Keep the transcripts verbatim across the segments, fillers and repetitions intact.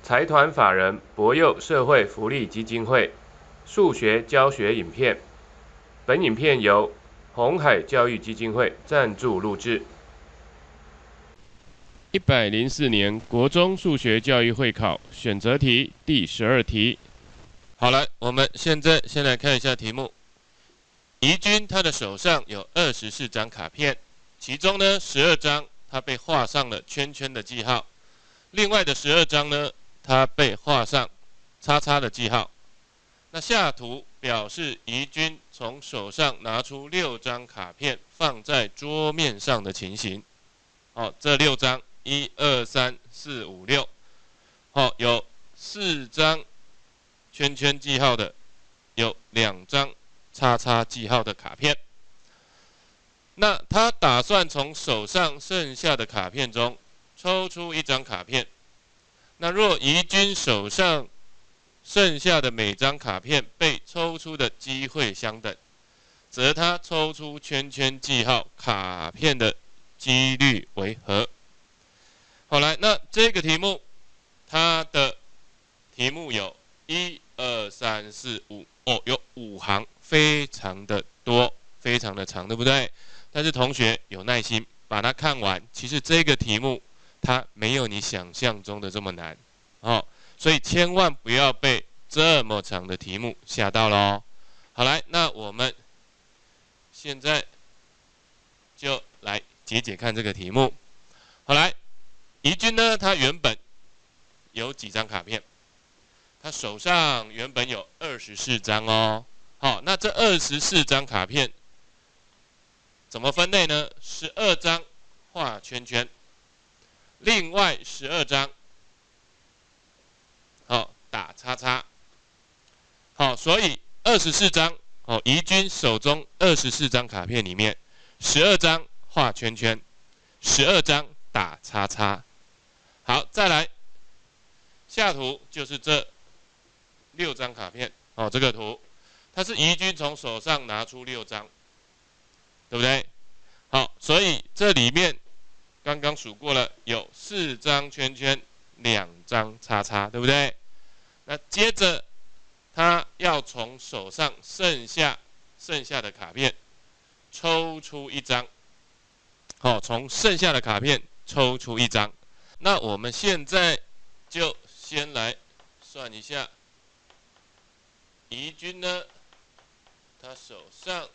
财团法人博幼社会福利基金会数学教学影片。本影片由鸿海教育基金会赞助录制。一百零四年国中数学教育会考选择题第十二题。 好了，我们现在先来看一下题目。怡君他的手上有二十四张卡片，其中呢十二张他被画上了圈圈的记号，另外的十二张呢他被画上叉叉的记号。那下图表示怡君从手上拿出六张卡片放在桌面上的情形。哦，这六张一二三四五六，哦，有四张圈圈记号的，有两张叉叉记号的卡片。那他打算从手上剩下的卡片中抽出一张卡片。那若怡君手上剩下的每张卡片被抽出的机会相等，则他抽出圈圈记号卡片的几率为何？好来，那这个题目，它的题目有一二三四五，哦，有五行，非常的多，非常的长，对不对？但是同学有耐心把它看完，其实这个题目它没有你想象中的这么难，哦，所以千万不要被这么长的题目吓到了哦。好来，那我们现在就来解解看这个题目。好来，怡君呢，他原本有几张卡片？他手上原本有二十四张哦。好，那这二十四张卡片怎么分类呢？十二张画圈圈，另外十二张好打叉叉。好，所以二十四张哦，怡君手中二十四张卡片里面，十二张画圈圈，十二张打叉叉。好，再来下图就是这六张卡片哦，这个图它是怡君从手上拿出六张，对不对？好，所以这里面刚刚数过了，有四张圈圈，两张叉叉，对不对？那接着他要从手上剩下剩下的卡片抽出一张，好，从剩下的卡片抽出一张。那我们现在就先来算一下，怡君呢，他手上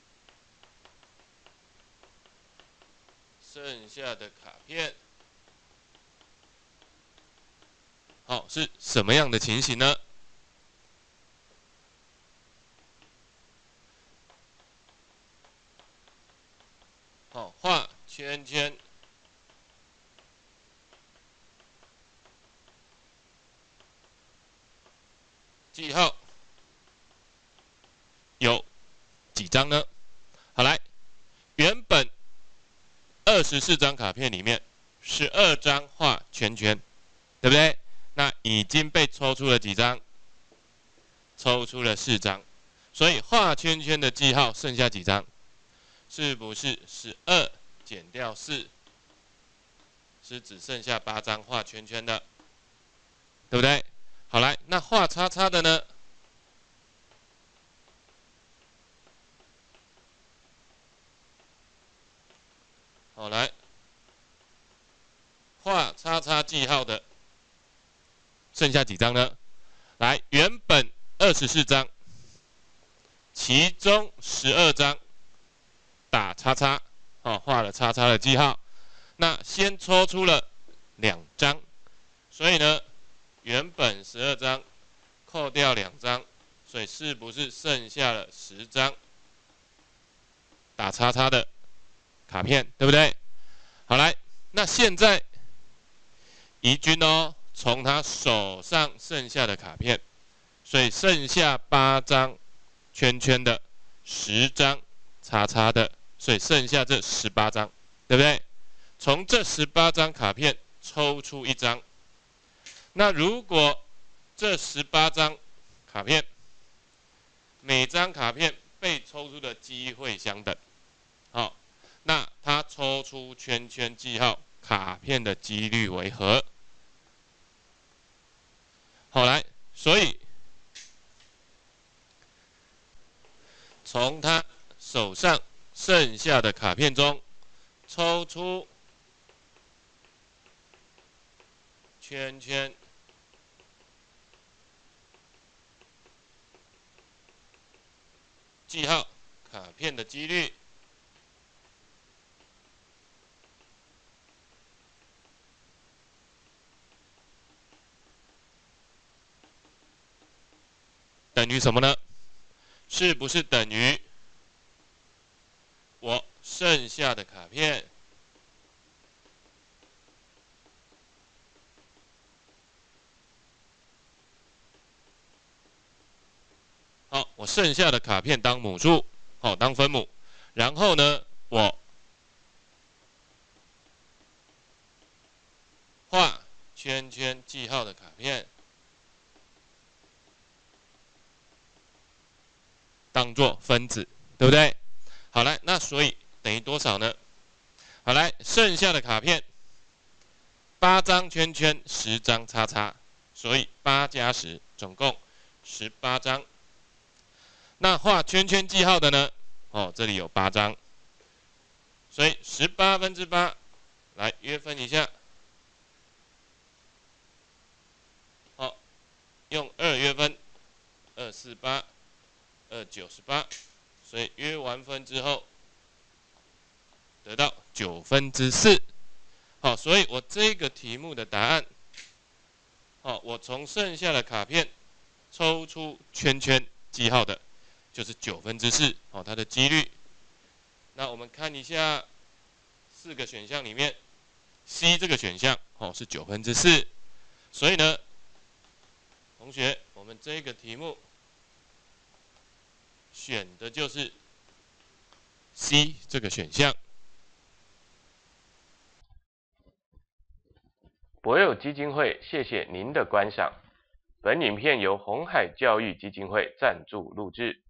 剩下的卡片，好，是什么样的情形呢？好，画圈圈，记号有几张呢？好来，原本二十四张卡片里面，十二张画圈圈，对不对？那已经被抽出了几张？抽出了四张，所以画圈圈的记号剩下几张？是不是十二减掉四，是只剩下八张画圈圈的，对不对？好来，那画叉叉的呢？好来，画叉叉记号的剩下几张呢？来，原本二十四张，其中十二张打叉叉，哦，画了叉叉的记号。那先抽出了两张，所以呢，原本十二张扣掉两张，所以是不是剩下了十张打叉叉的卡片，对不对？好来，那现在怡君哦，从他手上剩下的卡片，所以剩下八张圈圈的，十张叉叉的，所以剩下这十八张，对不对？从这十八张卡片抽出一张，那如果这十八张卡片每张卡片被抽出的机会相等，好，那他抽出圈圈记号卡片的几率为何？ 好来，所以从他手上剩下的卡片中抽出圈圈，记号卡片的几率等于什么呢？是不是等于我剩下的卡片好，我剩下的卡片当母数，好，当分母，然后呢，我画圈圈记号的卡片当做分子，对不对？好来，那所以等于多少呢？好来，剩下的卡片八张圈圈，十张叉叉，所以八加十，总共十八张。那画圈圈记号的呢？哦，这里有八张，所以十八分之八，来约分一下。好，用二约分，二四八，二九十八，所以约完分之后，得到九分之四。好，所以我这个题目的答案，好，我从剩下的卡片抽出圈圈记号的。就是九分之四，哦，它的几率。那我们看一下四个选项里面 ，C 这个选项哦是九分之四，所以呢，同学，我们这个题目选的就是 C 这个选项。 博友基金会谢谢您的观赏，本影片由鸿海教育基金会赞助录制。